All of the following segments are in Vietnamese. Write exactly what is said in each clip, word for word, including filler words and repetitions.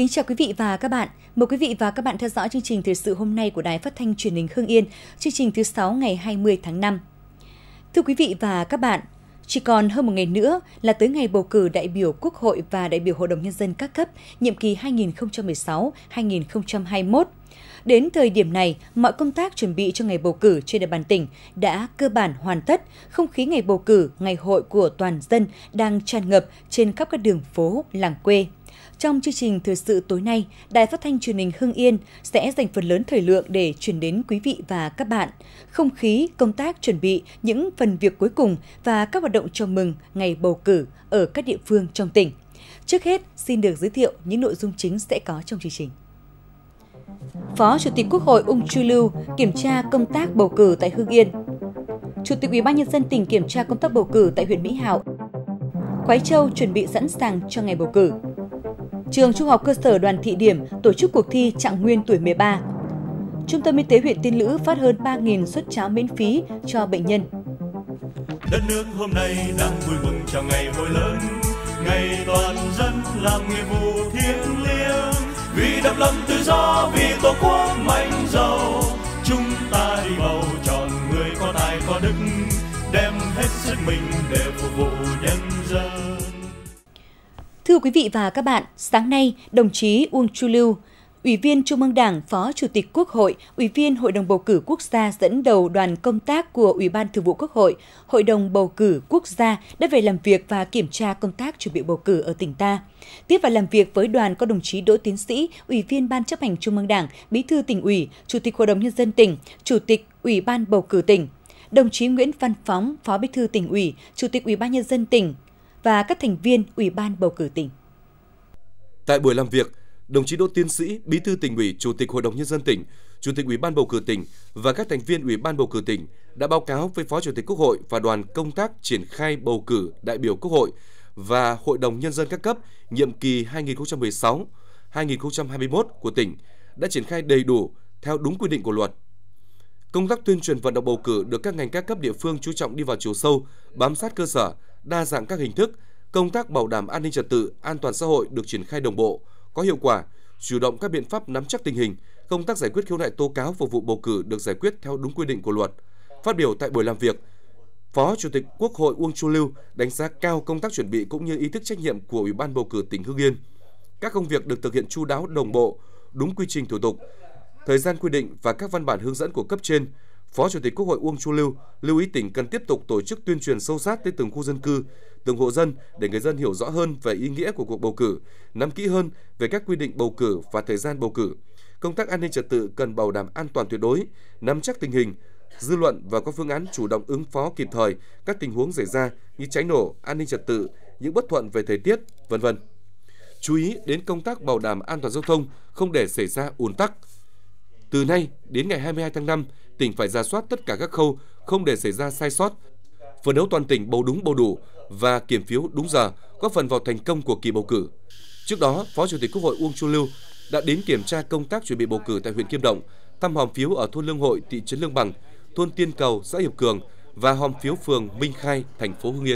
Kính chào quý vị và các bạn. Mời quý vị và các bạn theo dõi chương trình thời sự hôm nay của Đài Phát thanh Truyền hình Hưng Yên, chương trình thứ sáu ngày hai mươi tháng năm. Thưa quý vị và các bạn, chỉ còn hơn một ngày nữa là tới ngày bầu cử đại biểu Quốc hội và đại biểu Hội đồng Nhân dân các cấp, nhiệm kỳ hai nghìn không trăm mười sáu đến hai nghìn không trăm hai mươi mốt. Đến thời điểm này, mọi công tác chuẩn bị cho ngày bầu cử trên địa bàn tỉnh đã cơ bản hoàn tất. Không khí ngày bầu cử, ngày hội của toàn dân đang tràn ngập trên khắp các đường phố, làng quê. Trong chương trình thời sự tối nay, Đài Phát thanh Truyền hình Hưng Yên sẽ dành phần lớn thời lượng để chuyển đến quý vị và các bạn không khí, công tác chuẩn bị, những phần việc cuối cùng và các hoạt động chào mừng ngày bầu cử ở các địa phương trong tỉnh. Trước hết, xin được giới thiệu những nội dung chính sẽ có trong chương trình. Phó Chủ tịch Quốc hội Uông Chu Lưu kiểm tra công tác bầu cử tại Hưng Yên. Chủ tịch Ủy ban Nhân dân tỉnh kiểm tra công tác bầu cử tại huyện Mỹ Hào. Khoái Châu chuẩn bị sẵn sàng cho ngày bầu cử. Trường Trung học cơ sở Đoàn Thị Điểm tổ chức cuộc thi Trạng Nguyên tuổi mười ba. Trung tâm Y tế huyện Tiên Lữ phát hơn ba nghìn suất cháo miễn phí cho bệnh nhân. Đất nước hôm nay đang vui mừng chào ngày hội lớn, ngày toàn dân làm nghĩa vụ thiêng liêng, vì độc lập tự do, vì tổ quốc mạnh giàu, chúng ta đi bầu chọn người có tài có đức, đem hết sức mình để phục vụ nhân dân. Thưa quý vị và các bạn, sáng nay, đồng chí Uông Chu Lưu, Ủy viên Trung ương Đảng, Phó Chủ tịch Quốc hội, Ủy viên Hội đồng Bầu cử Quốc gia dẫn đầu đoàn công tác của Ủy ban Thường vụ Quốc hội, Hội đồng Bầu cử Quốc gia đã về làm việc và kiểm tra công tác chuẩn bị bầu cử ở tỉnh ta. Tiếp và làm việc với đoàn có đồng chí Đỗ Tiến Sĩ, Ủy viên Ban Chấp hành Trung ương Đảng, Bí thư Tỉnh ủy, Chủ tịch Hội đồng Nhân dân tỉnh, Chủ tịch Ủy ban Bầu cử tỉnh, đồng chí Nguyễn Văn Phóng, Phó Bí thư Tỉnh ủy, Chủ tịch Ủy ban Nhân dân tỉnh và các thành viên Ủy ban Bầu cử tỉnh. Tại buổi làm việc, đồng chí Đỗ Tiến Sĩ, Bí thư Tỉnh ủy, Chủ tịch Hội đồng Nhân dân tỉnh, Chủ tịch Ủy ban Bầu cử tỉnh và các thành viên Ủy ban Bầu cử tỉnh đã báo cáo với Phó Chủ tịch Quốc hội và đoàn công tác triển khai bầu cử đại biểu Quốc hội và Hội đồng Nhân dân các cấp nhiệm kỳ hai nghìn không trăm mười sáu đến hai nghìn không trăm hai mươi mốt của tỉnh đã triển khai đầy đủ theo đúng quy định của luật. Công tác tuyên truyền vận động bầu cử được các ngành các cấp địa phương chú trọng đi vào chiều sâu, bám sát cơ sở, đa dạng các hình thức. Công tác bảo đảm an ninh trật tự, an toàn xã hội được triển khai đồng bộ, có hiệu quả, chủ động các biện pháp nắm chắc tình hình, công tác giải quyết khiếu nại tố cáo phục vụ bầu cử được giải quyết theo đúng quy định của luật. Phát biểu tại buổi làm việc, Phó Chủ tịch Quốc hội Uông Chu Lưu đánh giá cao công tác chuẩn bị cũng như ý thức trách nhiệm của Ủy ban Bầu cử tỉnh Hưng Yên. Các công việc được thực hiện chu đáo, đồng bộ, đúng quy trình thủ tục, thời gian quy định và các văn bản hướng dẫn của cấp trên. Phó Chủ tịch Quốc hội Uông Chu Lưu lưu ý tỉnh cần tiếp tục tổ chức tuyên truyền sâu sát tới từng khu dân cư, từng hộ dân để người dân hiểu rõ hơn về ý nghĩa của cuộc bầu cử, nắm kỹ hơn về các quy định bầu cử và thời gian bầu cử. Công tác an ninh trật tự cần bảo đảm an toàn tuyệt đối, nắm chắc tình hình, dư luận và có phương án chủ động ứng phó kịp thời các tình huống xảy ra như cháy nổ, an ninh trật tự, những bất thuận về thời tiết, vân vân. Chú ý đến công tác bảo đảm an toàn giao thông, không để xảy ra ùn tắc. Từ nay đến ngày hai mươi hai tháng năm, tỉnh phải rà soát tất cả các khâu, không để xảy ra sai sót, phấn đấu toàn tỉnh bầu đúng bầu đủ và kiểm phiếu đúng giờ, góp phần vào thành công của kỳ bầu cử. Trước đó, Phó Chủ tịch Quốc hội Uông Chu Lưu đã đến kiểm tra công tác chuẩn bị bầu cử tại huyện Kim Động, thăm hòm phiếu ở thôn Lương Hội, thị trấn Lương Bằng, thôn Tiên Cầu, xã Hiệp Cường và hòm phiếu phường Minh Khai, thành phố Hưng Yên.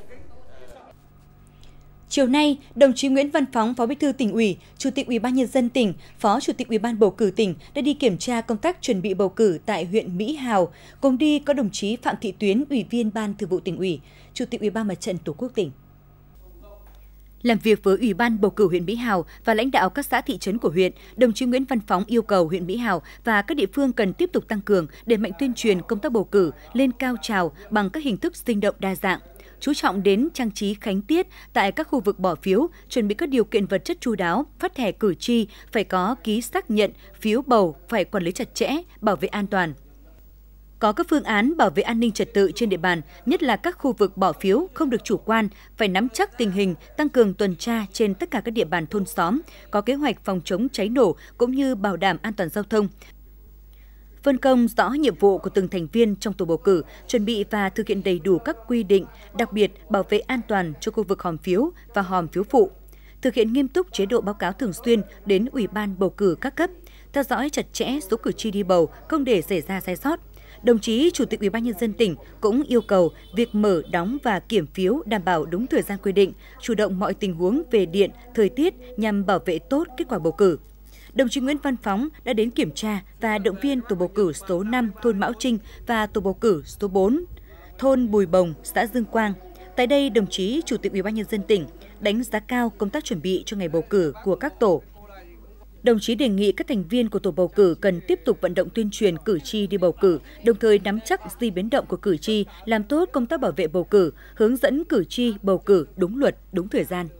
Chiều nay, đồng chí Nguyễn Văn Phóng, Phó Bí thư Tỉnh ủy, Chủ tịch Ủy ban Nhân dân tỉnh, Phó Chủ tịch Ủy ban Bầu cử tỉnh đã đi kiểm tra công tác chuẩn bị bầu cử tại huyện Mỹ Hào. Cùng đi có đồng chí Phạm Thị Tuyến, Ủy viên Ban Thường vụ Tỉnh ủy, Chủ tịch Ủy ban Mặt trận Tổ quốc tỉnh. Làm việc với Ủy ban Bầu cử huyện Mỹ Hào và lãnh đạo các xã thị trấn của huyện, đồng chí Nguyễn Văn Phóng yêu cầu huyện Mỹ Hào và các địa phương cần tiếp tục tăng cường đẩy mạnh tuyên truyền công tác bầu cử lên cao trào bằng các hình thức sinh động đa dạng, chú trọng đến trang trí khánh tiết tại các khu vực bỏ phiếu, chuẩn bị các điều kiện vật chất chu đáo, phát thẻ cử tri phải có ký xác nhận phiếu bầu, phải quản lý chặt chẽ, bảo vệ an toàn. Có các phương án bảo vệ an ninh trật tự trên địa bàn, nhất là các khu vực bỏ phiếu không được chủ quan, phải nắm chắc tình hình, tăng cường tuần tra trên tất cả các địa bàn thôn xóm, có kế hoạch phòng chống cháy nổ cũng như bảo đảm an toàn giao thông. Phân công rõ nhiệm vụ của từng thành viên trong tổ bầu cử, chuẩn bị và thực hiện đầy đủ các quy định, đặc biệt bảo vệ an toàn cho khu vực hòm phiếu và hòm phiếu phụ. Thực hiện nghiêm túc chế độ báo cáo thường xuyên đến Ủy ban Bầu cử các cấp, theo dõi chặt chẽ số cử tri đi bầu, không để xảy ra sai sót. Đồng chí Chủ tịch Ủy ban Nhân dân tỉnh cũng yêu cầu việc mở, đóng và kiểm phiếu đảm bảo đúng thời gian quy định, chủ động mọi tình huống về điện, thời tiết nhằm bảo vệ tốt kết quả bầu cử. Đồng chí Nguyễn Văn Phóng đã đến kiểm tra và động viên tổ bầu cử số năm thôn Mão Trinh và tổ bầu cử số bốn thôn Bùi Bồng, xã Dương Quang. Tại đây, đồng chí Chủ tịch Ủy ban Nhân dân tỉnh đánh giá cao công tác chuẩn bị cho ngày bầu cử của các tổ. Đồng chí đề nghị các thành viên của tổ bầu cử cần tiếp tục vận động tuyên truyền cử tri đi bầu cử, đồng thời nắm chắc di biến động của cử tri, làm tốt công tác bảo vệ bầu cử, hướng dẫn cử tri bầu cử đúng luật, đúng thời gian.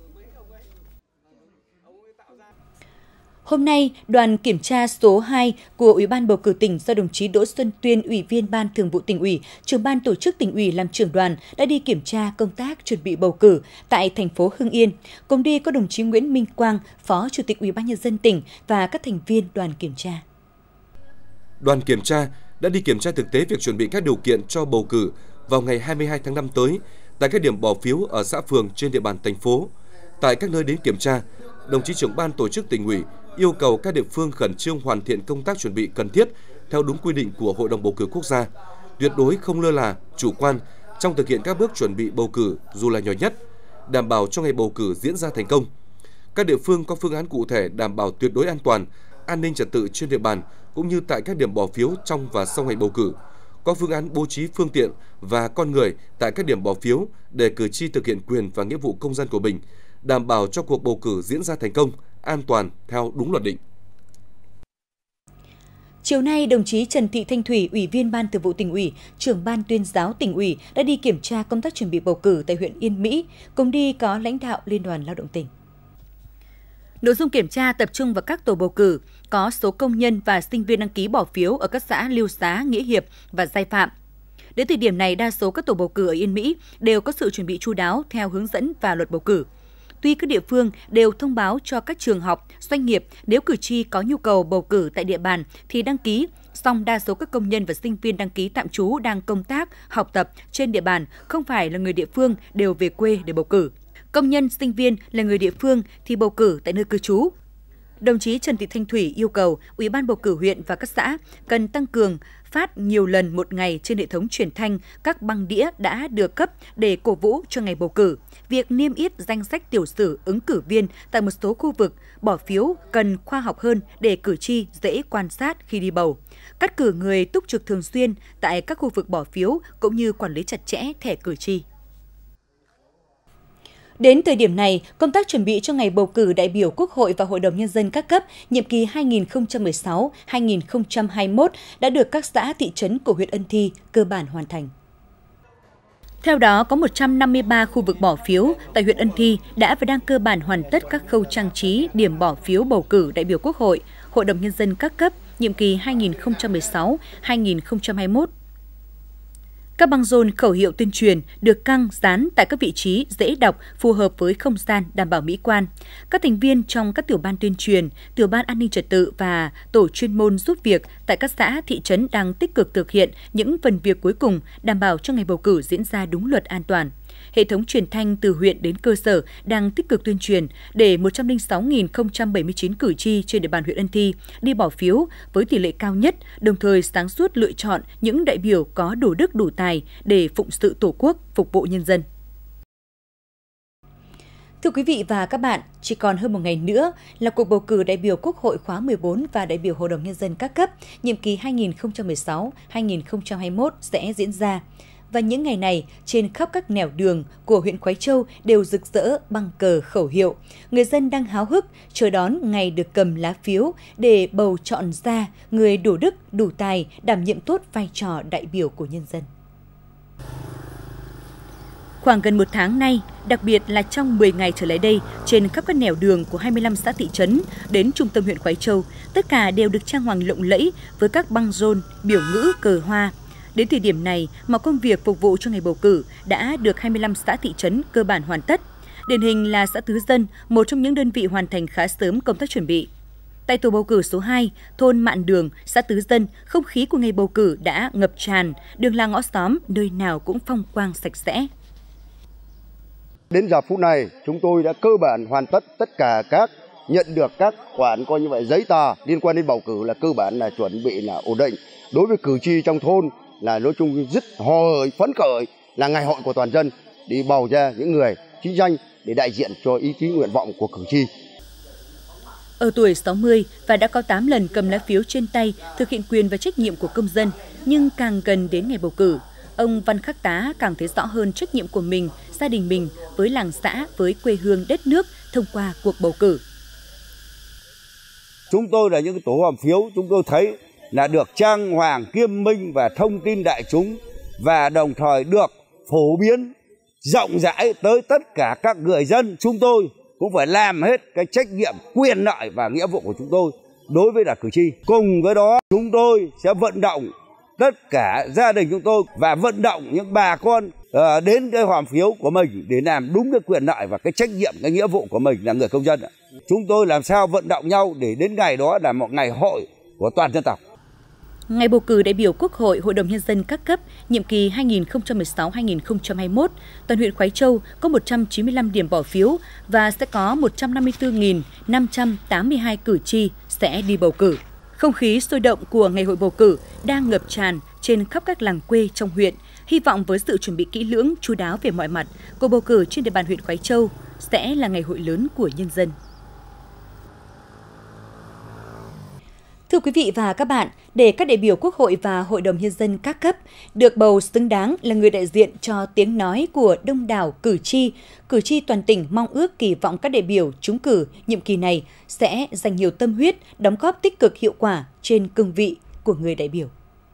Hôm nay, đoàn kiểm tra số hai của Ủy ban bầu cử tỉnh do đồng chí Đỗ Xuân Tuyên, Ủy viên Ban Thường vụ Tỉnh ủy, Trưởng ban Tổ chức Tỉnh ủy làm trưởng đoàn đã đi kiểm tra công tác chuẩn bị bầu cử tại thành phố Hưng Yên. Cùng đi có đồng chí Nguyễn Minh Quang, Phó Chủ tịch Ủy ban Nhân dân tỉnh và các thành viên đoàn kiểm tra. Đoàn kiểm tra đã đi kiểm tra thực tế việc chuẩn bị các điều kiện cho bầu cử vào ngày hai mươi hai tháng năm tới tại các điểm bỏ phiếu ở xã phường trên địa bàn thành phố. Tại các nơi đến kiểm tra, đồng chí Trưởng ban Tổ chức Tỉnh ủy yêu cầu các địa phương khẩn trương hoàn thiện công tác chuẩn bị cần thiết theo đúng quy định của Hội đồng bầu cử quốc gia, tuyệt đối không lơ là, chủ quan trong thực hiện các bước chuẩn bị bầu cử dù là nhỏ nhất, đảm bảo cho ngày bầu cử diễn ra thành công. Các địa phương có phương án cụ thể đảm bảo tuyệt đối an toàn, an ninh trật tự trên địa bàn cũng như tại các điểm bỏ phiếu trong và sau ngày bầu cử, có phương án bố trí phương tiện và con người tại các điểm bỏ phiếu để cử tri thực hiện quyền và nghĩa vụ công dân của mình, đảm bảo cho cuộc bầu cử diễn ra thành công, an toàn theo đúng luật định. Chiều nay, đồng chí Trần Thị Thanh Thủy, Ủy viên Ban Thường vụ Tỉnh ủy, Trưởng ban Tuyên giáo Tỉnh ủy đã đi kiểm tra công tác chuẩn bị bầu cử tại huyện Yên Mỹ, cùng đi có lãnh đạo Liên đoàn Lao động tỉnh. Nội dung kiểm tra tập trung vào các tổ bầu cử, có số công nhân và sinh viên đăng ký bỏ phiếu ở các xã Liêu Xá, Nghĩa Hiệp và Giai Phạm. Đến thời điểm này, đa số các tổ bầu cử ở Yên Mỹ đều có sự chuẩn bị chu đáo theo hướng dẫn và luật bầu cử. Tuy các địa phương đều thông báo cho các trường học, doanh nghiệp nếu cử tri có nhu cầu bầu cử tại địa bàn thì đăng ký, song đa số các công nhân và sinh viên đăng ký tạm trú đang công tác, học tập trên địa bàn không phải là người địa phương đều về quê để bầu cử. Công nhân, sinh viên là người địa phương thì bầu cử tại nơi cư trú. Đồng chí Trần Thị Thanh Thủy yêu cầu Ủy ban bầu cử huyện và các xã cần tăng cường phát nhiều lần một ngày trên hệ thống truyền thanh các băng đĩa đã được cấp để cổ vũ cho ngày bầu cử. Việc niêm yết danh sách tiểu sử ứng cử viên tại một số khu vực bỏ phiếu cần khoa học hơn để cử tri dễ quan sát khi đi bầu. Cắt cử người túc trực thường xuyên tại các khu vực bỏ phiếu cũng như quản lý chặt chẽ thẻ cử tri. Đến thời điểm này, công tác chuẩn bị cho ngày bầu cử đại biểu Quốc hội và Hội đồng Nhân dân các cấp nhiệm kỳ hai nghìn không trăm mười sáu đến hai nghìn không trăm hai mươi mốt đã được các xã thị trấn của huyện Ân Thi cơ bản hoàn thành. Theo đó, có một trăm năm mươi ba khu vực bỏ phiếu tại huyện Ân Thi đã và đang cơ bản hoàn tất các khâu trang trí điểm bỏ phiếu bầu cử đại biểu Quốc hội, Hội đồng Nhân dân các cấp nhiệm kỳ hai nghìn không trăm mười sáu đến hai nghìn không trăm hai mươi mốt. Các băng rôn khẩu hiệu tuyên truyền được căng dán tại các vị trí dễ đọc, phù hợp với không gian đảm bảo mỹ quan. Các thành viên trong các tiểu ban tuyên truyền, tiểu ban an ninh trật tự và tổ chuyên môn giúp việc tại các xã, thị trấn đang tích cực thực hiện những phần việc cuối cùng đảm bảo cho ngày bầu cử diễn ra đúng luật an toàn. Hệ thống truyền thanh từ huyện đến cơ sở đang tích cực tuyên truyền để một trăm lẻ sáu nghìn không trăm bảy mươi chín cử tri trên địa bàn huyện Ân Thi đi bỏ phiếu với tỷ lệ cao nhất, đồng thời sáng suốt lựa chọn những đại biểu có đủ đức đủ tài để phụng sự Tổ quốc, phục vụ nhân dân. Thưa quý vị và các bạn, chỉ còn hơn một ngày nữa là cuộc bầu cử đại biểu Quốc hội khóa mười bốn và đại biểu Hội đồng Nhân dân các cấp nhiệm kỳ hai nghìn không trăm mười sáu đến hai nghìn không trăm hai mươi mốt sẽ diễn ra. Và những ngày này, trên khắp các nẻo đường của huyện Khoái Châu đều rực rỡ băng cờ khẩu hiệu. Người dân đang háo hức chờ đón ngày được cầm lá phiếu để bầu chọn ra người đủ đức, đủ tài, đảm nhiệm tốt vai trò đại biểu của nhân dân. Khoảng gần một tháng nay, đặc biệt là trong mười ngày trở lại đây, trên khắp các nẻo đường của hai mươi lăm xã thị trấn đến trung tâm huyện Khoái Châu, tất cả đều được trang hoàng lộng lẫy với các băng rôn, biểu ngữ, cờ hoa. Đến thời điểm này, mọi công việc phục vụ cho ngày bầu cử đã được hai mươi lăm xã thị trấn cơ bản hoàn tất. Điển hình là xã Tứ Dân, một trong những đơn vị hoàn thành khá sớm công tác chuẩn bị. Tại tổ bầu cử số hai, thôn Mạn Đường, xã Tứ Dân, không khí của ngày bầu cử đã ngập tràn, đường làng ngõ xóm nơi nào cũng phong quang sạch sẽ. Đến giờ phút này, chúng tôi đã cơ bản hoàn tất tất cả các nhận được các khoản coi như vậy giấy tờ liên quan đến bầu cử là cơ bản là chuẩn bị là ổn định. Đối với cử tri trong thôn là nói chung rất hồi phấn khởi, là ngày hội của toàn dân đi bầu ra những người chính danh để đại diện cho ý chí nguyện vọng của cử tri. Ở tuổi sáu mươi và đã có tám lần cầm lá phiếu trên tay thực hiện quyền và trách nhiệm của công dân, nhưng càng gần đến ngày bầu cử, ông Văn Khắc Tá càng thấy rõ hơn trách nhiệm của mình, gia đình mình với làng xã, với quê hương đất nước thông qua cuộc bầu cử. Chúng tôi là những tổ hòm phiếu, chúng tôi thấy là được trang hoàng, nghiêm minh và thông tin đại chúng, và đồng thời được phổ biến rộng rãi tới tất cả các người dân. Chúng tôi cũng phải làm hết cái trách nhiệm, quyền lợi và nghĩa vụ của chúng tôi đối với là cử tri. Cùng với đó, chúng tôi sẽ vận động tất cả gia đình chúng tôi và vận động những bà con uh, đến cái hòm phiếu của mình để làm đúng cái quyền lợi và cái trách nhiệm, cái nghĩa vụ của mình là người công dân. Chúng tôi làm sao vận động nhau để đến ngày đó là một ngày hội của toàn dân tộc. Ngày bầu cử đại biểu Quốc hội, Hội đồng Nhân dân các cấp, nhiệm kỳ hai nghìn không trăm mười sáu đến hai nghìn không trăm hai mươi mốt, toàn huyện Khoái Châu có một trăm chín mươi lăm điểm bỏ phiếu và sẽ có một trăm năm mươi tư nghìn năm trăm tám mươi hai cử tri sẽ đi bầu cử. Không khí sôi động của ngày hội bầu cử đang ngập tràn trên khắp các làng quê trong huyện. Hy vọng với sự chuẩn bị kỹ lưỡng, chu đáo về mọi mặt, cuộc bầu cử trên địa bàn huyện Khoái Châu sẽ là ngày hội lớn của nhân dân. Thưa quý vị và các bạn, để các đại biểu Quốc hội và Hội đồng Nhân dân các cấp được bầu xứng đáng là người đại diện cho tiếng nói của đông đảo cử tri, cử tri toàn tỉnh mong ước kỳ vọng các đại biểu trúng cử nhiệm kỳ này sẽ dành nhiều tâm huyết, đóng góp tích cực hiệu quả trên cương vị của người đại biểu.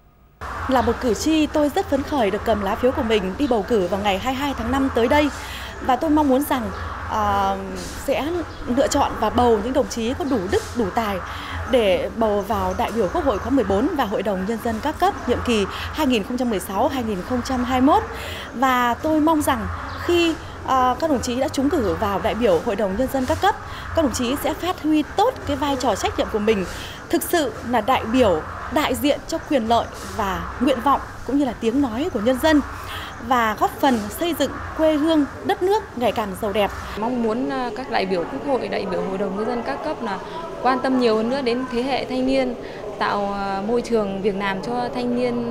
Là một cử tri, tôi rất phấn khởi được cầm lá phiếu của mình đi bầu cử vào ngày hai mươi hai tháng năm tới đây. Và tôi mong muốn rằng uh, sẽ lựa chọn và bầu những đồng chí có đủ đức, đủ tài để bầu vào đại biểu Quốc hội khóa mười bốn và Hội đồng Nhân dân các cấp nhiệm kỳ hai nghìn không trăm mười sáu đến hai nghìn không trăm hai mươi mốt. Và tôi mong rằng khi uh, các đồng chí đã trúng cử vào đại biểu Hội đồng Nhân dân các cấp, các đồng chí sẽ phát huy tốt cái vai trò trách nhiệm của mình, thực sự là đại biểu đại diện cho quyền lợi và nguyện vọng cũng như là tiếng nói của nhân dân, và góp phần xây dựng quê hương đất nước ngày càng giàu đẹp. Mong muốn các đại biểu Quốc hội, đại biểu Hội đồng Nhân dân các cấp là quan tâm nhiều hơn nữa đến thế hệ thanh niên, tạo môi trường việc làm cho thanh niên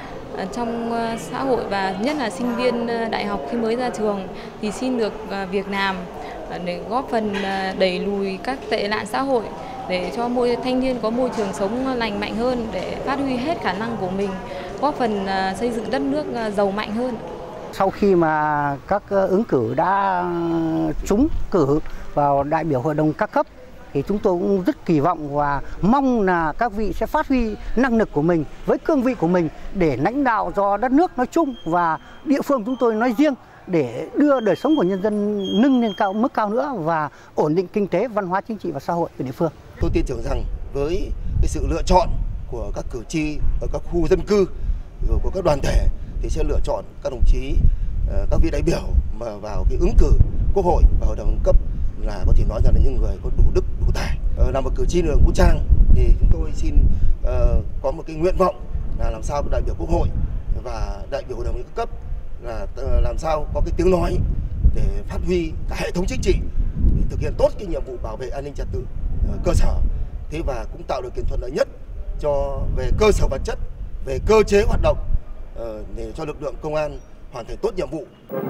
trong xã hội và nhất là sinh viên đại học khi mới ra trường thì xin được việc làm để góp phần đẩy lùi các tệ nạn xã hội, để cho môi thanh niên có môi trường sống lành mạnh hơn, để phát huy hết khả năng của mình, góp phần xây dựng đất nước giàu mạnh hơn. Sau khi mà các ứng cử đã trúng cử vào đại biểu Hội đồng các cấp thì chúng tôi cũng rất kỳ vọng và mong là các vị sẽ phát huy năng lực của mình với cương vị của mình để lãnh đạo cho đất nước nói chung và địa phương chúng tôi nói riêng, để đưa đời sống của nhân dân nâng lên cao mức cao nữa và ổn định kinh tế, văn hóa, chính trị và xã hội của địa phương. Tôi tin tưởng rằng với cái sự lựa chọn của các cử tri ở các khu dân cư rồi của các đoàn thể thì sẽ lựa chọn các đồng chí, các vị đại biểu mà vào cái ứng cử Quốc hội và Hội đồng cấp là có thể nói rằng là những người có đủ đức, đủ tài. Là một cử tri lực lượng vũ trang thì chúng tôi xin uh, có một cái nguyện vọng là làm sao đại biểu Quốc hội và đại biểu Hội đồng các cấp là uh, làm sao có cái tiếng nói để phát huy cả hệ thống chính trị để thực hiện tốt cái nhiệm vụ bảo vệ an ninh trật tự uh, cơ sở, thế và cũng tạo điều kiện thuận lợi nhất cho về cơ sở vật chất, về cơ chế hoạt động uh, để cho lực lượng công an hoàn thành tốt nhiệm vụ.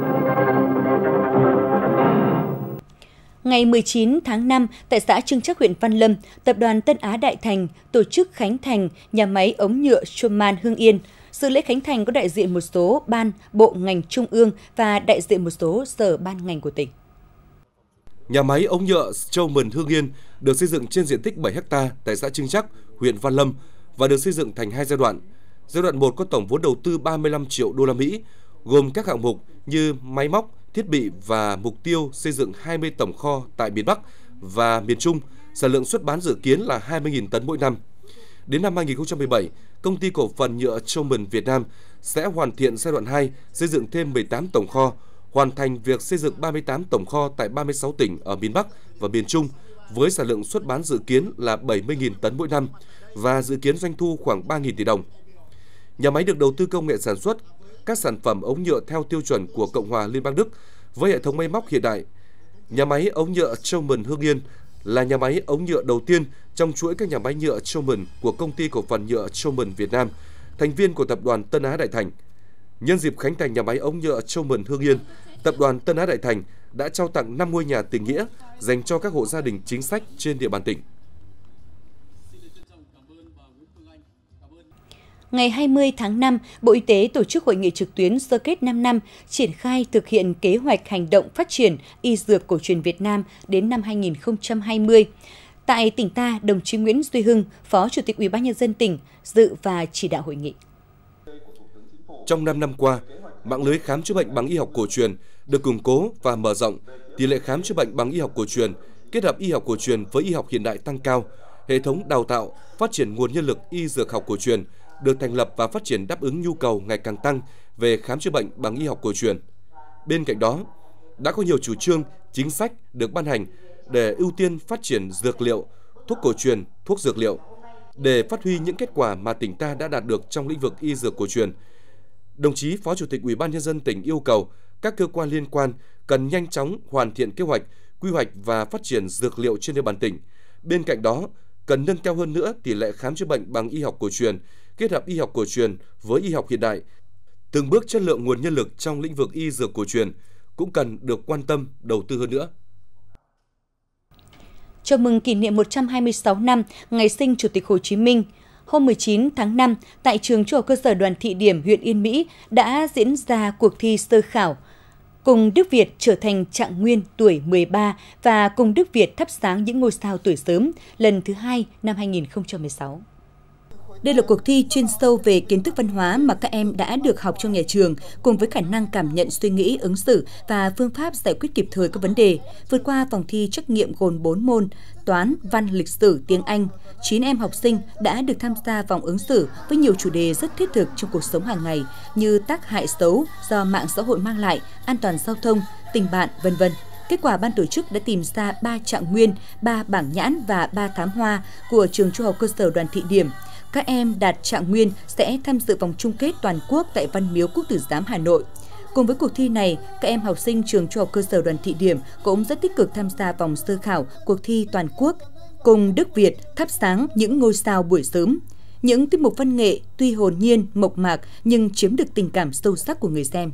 Ngày mười chín tháng năm, tại xã Trưng Trắc, huyện Văn Lâm, Tập đoàn Tân Á Đại Thành tổ chức khánh thành nhà máy ống nhựa Choman Hưng Yên. Dự lễ khánh thành có đại diện một số ban, bộ ngành trung ương và đại diện một số sở ban ngành của tỉnh. Nhà máy ống nhựa Choman Hưng Yên được xây dựng trên diện tích bảy héc ta tại xã Trưng Trắc, huyện Văn Lâm và được xây dựng thành hai giai đoạn. Giai đoạn một có tổng vốn đầu tư ba mươi lăm triệu đô la Mỹ, gồm các hạng mục như máy móc, thiết bị và mục tiêu xây dựng hai mươi tổng kho tại miền Bắc và miền Trung, sản lượng xuất bán dự kiến là hai mươi nghìn tấn mỗi năm. Đến năm hai nghìn không trăm mười bảy, Công ty cổ phần nhựa Choman Việt Nam sẽ hoàn thiện giai đoạn hai, xây dựng thêm mười tám tổng kho, hoàn thành việc xây dựng ba mươi tám tổng kho tại ba mươi sáu tỉnh ở miền Bắc và miền Trung, với sản lượng xuất bán dự kiến là bảy mươi nghìn tấn mỗi năm và dự kiến doanh thu khoảng ba nghìn tỷ đồng. Nhà máy được đầu tư công nghệ sản xuất các sản phẩm ống nhựa theo tiêu chuẩn của Cộng hòa Liên bang Đức với hệ thống máy móc hiện đại. Nhà máy ống nhựa Choman Hưng Yên là nhà máy ống nhựa đầu tiên trong chuỗi các nhà máy nhựa Choman của Công ty cổ phần nhựa Choman Việt Nam, thành viên của Tập đoàn Tân Á Đại Thành. Nhân dịp khánh thành nhà máy ống nhựa Châu Mần Hưng Yên, Tập đoàn Tân Á Đại Thành đã trao tặng năm ngôi nhà tình nghĩa dành cho các hộ gia đình chính sách trên địa bàn tỉnh. Ngày hai mươi tháng năm, Bộ Y tế tổ chức hội nghị trực tuyến sơ kết năm năm triển khai thực hiện kế hoạch hành động phát triển y dược cổ truyền Việt Nam đến năm hai nghìn không trăm hai mươi. Tại tỉnh ta, đồng chí Nguyễn Duy Hưng, Phó Chủ tịch Ủy ban Nhân dân tỉnh, dự và chỉ đạo hội nghị. Trong năm năm qua, mạng lưới khám chữa bệnh bằng y học cổ truyền được củng cố và mở rộng, tỷ lệ khám chữa bệnh bằng y học cổ truyền kết hợp y học cổ truyền với y học hiện đại tăng cao, hệ thống đào tạo, phát triển nguồn nhân lực y dược học cổ truyền được thành lập và phát triển đáp ứng nhu cầu ngày càng tăng về khám chữa bệnh bằng y học cổ truyền. Bên cạnh đó, đã có nhiều chủ trương, chính sách được ban hành để ưu tiên phát triển dược liệu, thuốc cổ truyền, thuốc dược liệu. Để phát huy những kết quả mà tỉnh ta đã đạt được trong lĩnh vực y dược cổ truyền, đồng chí Phó Chủ tịch Ủy ban Nhân dân tỉnh yêu cầu các cơ quan liên quan cần nhanh chóng hoàn thiện kế hoạch, quy hoạch và phát triển dược liệu trên địa bàn tỉnh. Bên cạnh đó, cần nâng cao hơn nữa tỷ lệ khám chữa bệnh bằng y học cổ truyền, kết hợp y học cổ truyền với y học hiện đại. Từng bước chất lượng nguồn nhân lực trong lĩnh vực y dược cổ truyền cũng cần được quan tâm, đầu tư hơn nữa. Chào mừng kỷ niệm một trăm hai mươi sáu năm ngày sinh Chủ tịch Hồ Chí Minh. Hôm mười chín tháng năm, tại trường Trung học cơ sở Đoàn Thị Điểm, huyện Yên Mỹ đã diễn ra cuộc thi sơ khảo Cùng Đức Việt trở thành trạng nguyên tuổi mười ba và Cùng Đức Việt thắp sáng những ngôi sao tuổi sớm lần thứ hai năm hai nghìn không trăm mười sáu. Đây là cuộc thi chuyên sâu về kiến thức văn hóa mà các em đã được học trong nhà trường, cùng với khả năng cảm nhận, suy nghĩ, ứng xử và phương pháp giải quyết kịp thời các vấn đề. Vượt qua vòng thi trắc nghiệm gồm bốn môn: toán, văn, lịch sử, tiếng Anh, chín em học sinh đã được tham gia vòng ứng xử với nhiều chủ đề rất thiết thực trong cuộc sống hàng ngày như tác hại xấu do mạng xã hội mang lại, an toàn giao thông, tình bạn, vân vân. Kết quả ban tổ chức đã tìm ra ba trạng nguyên, ba bảng nhãn và ba thám hoa của trường Trung học cơ sở Đoàn Thị Điểm. Các em đạt trạng nguyên sẽ tham dự vòng chung kết toàn quốc tại Văn Miếu Quốc Tử Giám Hà Nội. Cùng với cuộc thi này, các em học sinh trường Trung học cơ sở Đoàn Thị Điểm cũng rất tích cực tham gia vòng sơ khảo cuộc thi toàn quốc Cùng Đức Việt thắp sáng những ngôi sao buổi sớm. Những tiết mục văn nghệ tuy hồn nhiên, mộc mạc nhưng chiếm được tình cảm sâu sắc của người xem.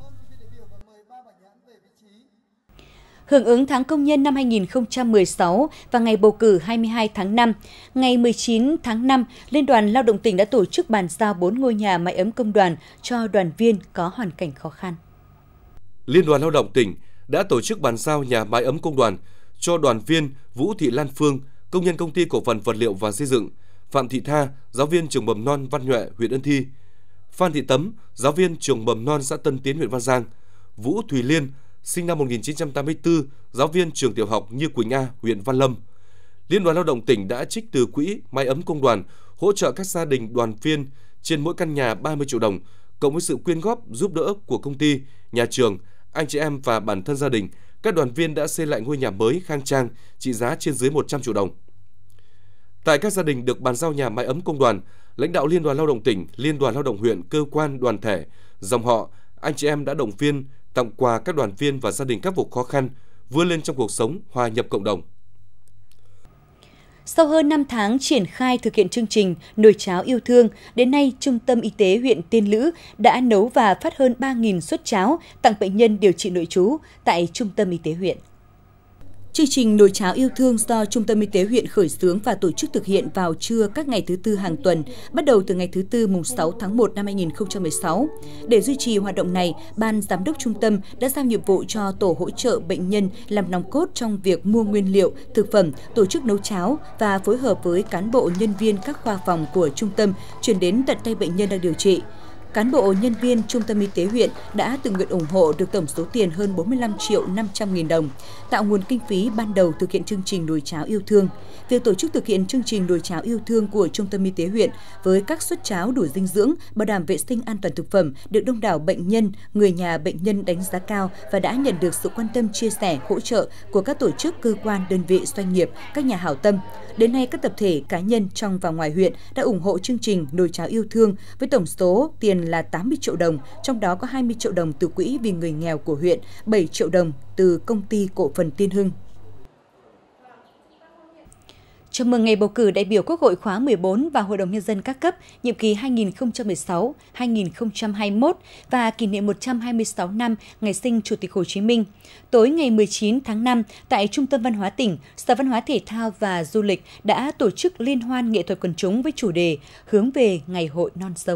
Hưởng ứng tháng công nhân năm hai nghìn không trăm mười sáu và ngày bầu cử hai mươi hai tháng năm, ngày mười chín tháng năm, Liên đoàn Lao động tỉnh đã tổ chức bàn giao bốn ngôi nhà mái ấm công đoàn cho đoàn viên có hoàn cảnh khó khăn. Liên đoàn Lao động tỉnh đã tổ chức bàn giao nhà mái ấm công đoàn cho đoàn viên Vũ Thị Lan Phương, công nhân công ty cổ phần vật liệu và xây dựng, Phạm Thị Tha, giáo viên trường mầm non Văn Nhuệ, huyện Ân Thi, Phan Thị Tấm, giáo viên trường mầm non xã Tân Tiến, huyện Văn Giang, Vũ Thùy Liên, sinh năm một nghìn chín trăm tám mươi tư, giáo viên trường tiểu học Như Quỳnh A, huyện Văn Lâm. Liên đoàn Lao động tỉnh đã trích từ quỹ mái ấm công đoàn hỗ trợ các gia đình đoàn viên trên mỗi căn nhà ba mươi triệu đồng, cộng với sự quyên góp giúp đỡ của công ty, nhà trường, anh chị em và bản thân gia đình, các đoàn viên đã xây lại ngôi nhà mới khang trang trị giá trên dưới một trăm triệu đồng. Tại các gia đình được bàn giao nhà mái ấm công đoàn, lãnh đạo Liên đoàn Lao động tỉnh, Liên đoàn Lao động huyện, cơ quan đoàn thể, dòng họ, anh chị em đã động viên tặng quà các đoàn viên và gia đình khắc phục khó khăn, vươn lên trong cuộc sống, hòa nhập cộng đồng. Sau hơn năm tháng triển khai thực hiện chương trình Nồi cháo yêu thương, đến nay Trung tâm Y tế huyện Tiên Lữ đã nấu và phát hơn ba nghìn suất cháo tặng bệnh nhân điều trị nội trú tại Trung tâm Y tế huyện. Chương trình Nồi cháo yêu thương do Trung tâm Y tế huyện khởi xướng và tổ chức thực hiện vào trưa các ngày thứ Tư hàng tuần, bắt đầu từ ngày thứ Tư mùng sáu tháng một năm hai nghìn không trăm mười sáu. Để duy trì hoạt động này, Ban Giám đốc Trung tâm đã giao nhiệm vụ cho Tổ hỗ trợ bệnh nhân làm nòng cốt trong việc mua nguyên liệu, thực phẩm, tổ chức nấu cháo và phối hợp với cán bộ nhân viên các khoa phòng của Trung tâm chuyển đến tận tay bệnh nhân đang điều trị. Cán bộ nhân viên Trung tâm Y tế huyện đã tự nguyện ủng hộ được tổng số tiền hơn bốn mươi lăm triệu năm trăm nghìn đồng, tạo nguồn kinh phí ban đầu thực hiện chương trình Nồi cháo yêu thương. Việc tổ chức thực hiện chương trình Nồi cháo yêu thương của Trung tâm Y tế huyện với các suất cháo đủ dinh dưỡng, bảo đảm vệ sinh an toàn thực phẩm được đông đảo bệnh nhân, người nhà bệnh nhân đánh giá cao và đã nhận được sự quan tâm, chia sẻ, hỗ trợ của các tổ chức, cơ quan, đơn vị, doanh nghiệp, các nhà hảo tâm. Đến nay, các tập thể, cá nhân trong và ngoài huyện đã ủng hộ chương trình Nồi cháo yêu thương với tổng số tiền là tám mươi triệu đồng, trong đó có hai mươi triệu đồng từ quỹ vì người nghèo của huyện, bảy triệu đồng từ công ty cổ phần Tiên Hưng. Chào mừng ngày bầu cử đại biểu Quốc hội khóa mười bốn và Hội đồng Nhân dân các cấp, nhiệm kỳ hai nghìn không trăm mười sáu đến hai nghìn không trăm hai mươi mốt và kỷ niệm một trăm hai mươi sáu năm ngày sinh Chủ tịch Hồ Chí Minh. Tối ngày mười chín tháng năm, tại Trung tâm Văn hóa tỉnh, Sở Văn hóa Thể thao và Du lịch đã tổ chức liên hoan nghệ thuật quần chúng với chủ đề hướng về Ngày hội non sông.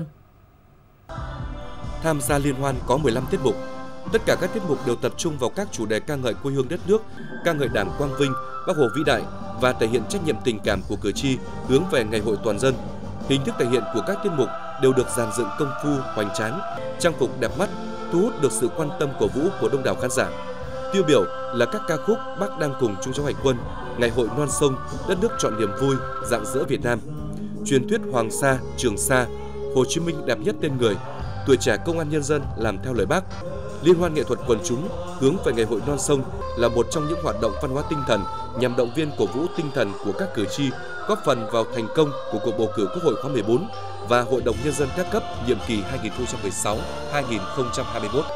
Tham gia liên hoan có mười lăm tiết mục. Tất cả các tiết mục đều tập trung vào các chủ đề ca ngợi quê hương đất nước, ca ngợi Đảng quang vinh, Bác Hồ vĩ đại và thể hiện trách nhiệm tình cảm của cử tri hướng về Ngày hội toàn dân. Hình thức thể hiện của các tiết mục đều được dàn dựng công phu, hoành tráng, trang phục đẹp mắt, thu hút được sự quan tâm cổ vũ của đông đảo khán giả. Tiêu biểu là các ca khúc Bác đang cùng chung cháu hành quân, Ngày hội non sông, đất nước trọn niềm vui, rạng rỡ Việt Nam, truyền thuyết Hoàng Sa, Trường Sa, Hồ Chí Minh đẹp nhất tên người, tuổi trẻ công an nhân dân làm theo lời Bác. Liên hoan nghệ thuật quần chúng hướng về Ngày hội non sông là một trong những hoạt động văn hóa tinh thần nhằm động viên cổ vũ tinh thần của các cử tri, góp phần vào thành công của cuộc bầu cử Quốc hội khóa mười bốn và Hội đồng Nhân dân các cấp nhiệm kỳ hai nghìn không trăm mười sáu đến hai nghìn không trăm hai mươi mốt.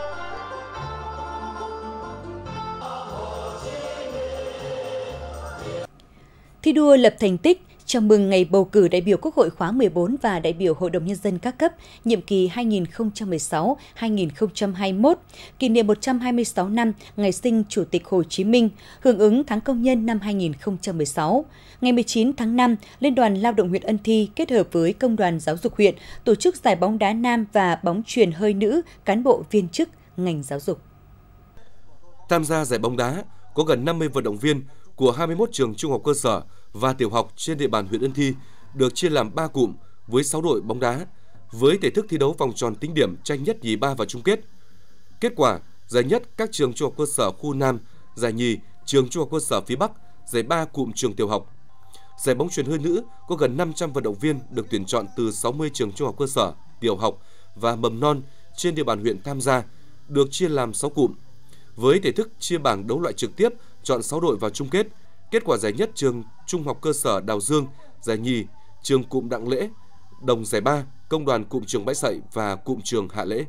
Thi đua lập thành tích chào mừng ngày bầu cử đại biểu Quốc hội khóa mười bốn và đại biểu Hội đồng Nhân dân các cấp, nhiệm kỳ hai nghìn không trăm mười sáu đến hai nghìn không trăm hai mươi mốt, kỷ niệm một trăm hai mươi sáu năm ngày sinh Chủ tịch Hồ Chí Minh, hưởng ứng tháng công nhân năm hai nghìn không trăm mười sáu. Ngày mười chín tháng năm, Liên đoàn Lao động huyện Ân Thi kết hợp với Công đoàn Giáo dục huyện tổ chức giải bóng đá nam và bóng chuyền hơi nữ cán bộ viên chức ngành giáo dục. Tham gia giải bóng đá có gần năm mươi vận động viên của hai mươi mốt trường trung học cơ sở và tiểu học trên địa bàn huyện Ân Thi, được chia làm ba cụm với sáu đội bóng đá, với thể thức thi đấu vòng tròn tính điểm tranh nhất nhì ba và chung kết. Kết quả, giải nhất các trường trung học cơ sở khu Nam, giải nhì trường trung học cơ sở phía Bắc, giải ba cụm trường tiểu học. Giải bóng chuyền hơi nữ có gần năm trăm vận động viên được tuyển chọn từ sáu mươi trường trung học cơ sở, tiểu học và mầm non trên địa bàn huyện tham gia, được chia làm sáu cụm. Với thể thức chia bảng đấu loại trực tiếp, chọn sáu đội vào chung kết. Kết quả giải nhất trường trung học cơ sở Đào Dương, giải nhì trường cụm Đặng Lễ, đồng giải ba công đoàn cụm trường Bãi Sậy và cụm trường Hạ Lễ.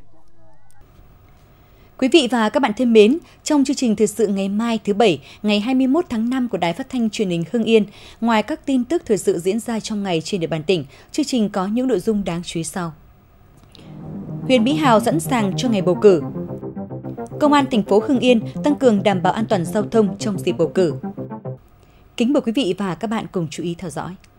Quý vị và các bạn thân mến, trong chương trình thời sự ngày mai thứ Bảy, ngày hai mươi mốt tháng năm của Đài Phát thanh Truyền hình Hưng Yên, ngoài các tin tức thời sự diễn ra trong ngày trên địa bàn tỉnh, chương trình có những nội dung đáng chú ý sau. Huyện Mỹ Hào sẵn sàng cho ngày bầu cử. Công an thành phố Hưng Yên tăng cường đảm bảo an toàn giao thông trong dịp bầu cử. Kính mời quý vị và các bạn cùng chú ý theo dõi.